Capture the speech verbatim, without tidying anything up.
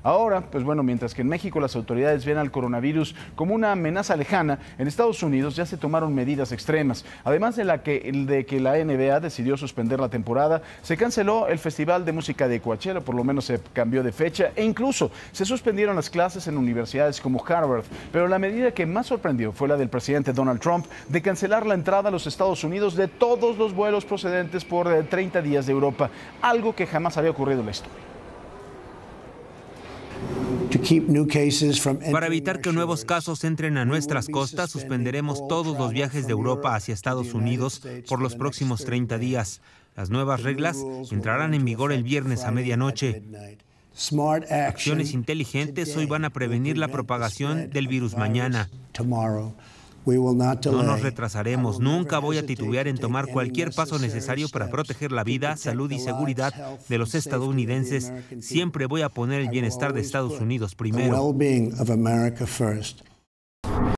Ahora, pues bueno, mientras que en México las autoridades ven al coronavirus como una amenaza lejana, en Estados Unidos ya se tomaron medidas extremas. Además de, la que, de que la N B A decidió suspender la temporada, se canceló el Festival de Música de Coachella, por lo menos se cambió de fecha, e incluso se suspendieron las clases en universidades como Harvard. Pero la medida que más sorprendió fue la del presidente Donald Trump de cancelar la entrada a los Estados Unidos de todos los vuelos procedentes por treinta días de Europa, algo que jamás había ocurrido en la historia. Para evitar que nuevos casos entren a nuestras costas, suspenderemos todos los viajes de Europa hacia Estados Unidos por los próximos treinta días. Las nuevas reglas entrarán en vigor el viernes a medianoche. Acciones inteligentes hoy van a prevenir la propagación del virus mañana. No nos retrasaremos. Nunca voy a titubear en tomar cualquier paso necesario para proteger la vida, salud y seguridad de los estadounidenses. Siempre voy a poner el bienestar de Estados Unidos primero.